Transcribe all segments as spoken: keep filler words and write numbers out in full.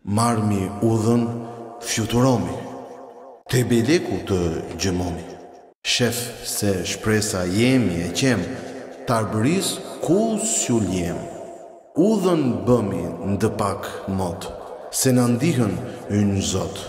Marmi udhën, fjuturomi, te beleku të gjëmomi. Shef se shpresa jemi e qem, tarbëris ku s'juljem. Udhën bëmi ndë pak mot, se në ndihën ynë zot.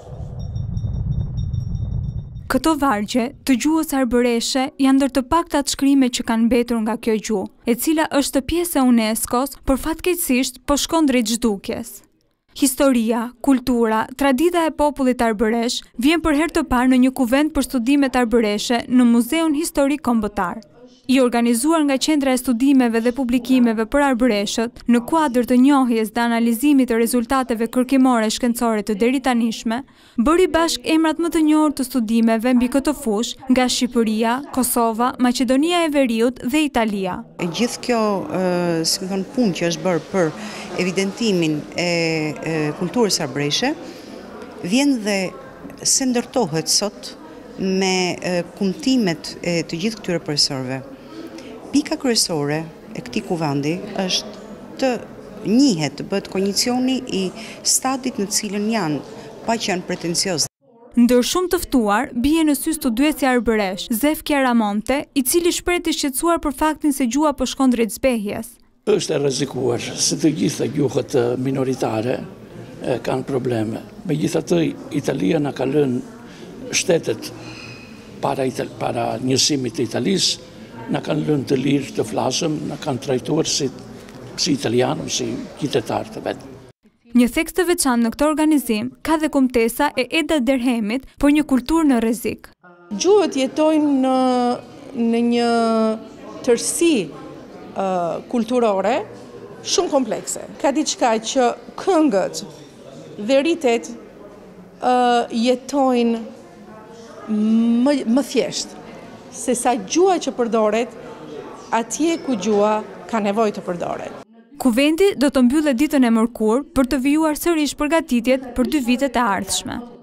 Këto vargje të gjuhës arbëreshe janë ndër të paktat shkrime që kanë mbetur nga kjo gjuhë, e cila është pjesë e UNESCO-s, por fatkeqësisht po shkon drejt zhdukjes. Historia, kultura, tradita e popullit arbëresh vjen për herë të parë në një kuvent për studimet arbëreshe në Muzeun Historik Kombëtar. I organizuar nga Qendra e Studimeve dhe Publikimeve për Arbëreshët, në kuadër të njohjes dhe analizimit të rezultateve kërkimore shkencore të deritanishme, bëri bashk emrat më të njohur të studimeve mbi këtë fushë nga Shqipëria, Kosova, Maqedonia e Veriut dhe Italia. E gjithë kjo, si më thonë, punë që është bërë për evidentimin e, e kulturës arbëreshe, vjen dhe se ndërtohet sot me e, kumtimet e të gjithë këtyre profesorëve. Pika kryesore e këtij kuvandi është të njihet, të bëhet kognicioni i stadit në cilën janë, pa që janë pretenciozë. Ndër shumë të ftuar, bie në sy studiuesi arbëresh, Zef Chiaramonte, i cili shpreh të shqetësuar për faktin se gjuha po shkon drejt zbehjes. Është e rrezikuar se të gjitha gjuhët minoritare e, kanë probleme. Megjithatë, Italia na ka lënë shtetet para, para njësimit të Italisë, na kanë lënë të lirë të flasëm, na kanë trajtuar si, si italianë, si qytetarë të vetë. Një theks të veçantë në këtë organizim ka dhe komtesa e Eda Derhemit për një kulturë në rrezik. Gjuhët jetojnë në, në një tërësi uh, kulturore shumë komplekse. Ka diçka që këngët dhe ritet uh, jetojnë më, më thjeshtë, se sa gjuha që përdoret, atje ku gjuha ka nevojë të përdoret. Kuvendi do të mbyllet ditën e mërkurë për të vijuar sërish përgatitjet për dy vitet e ardhshme.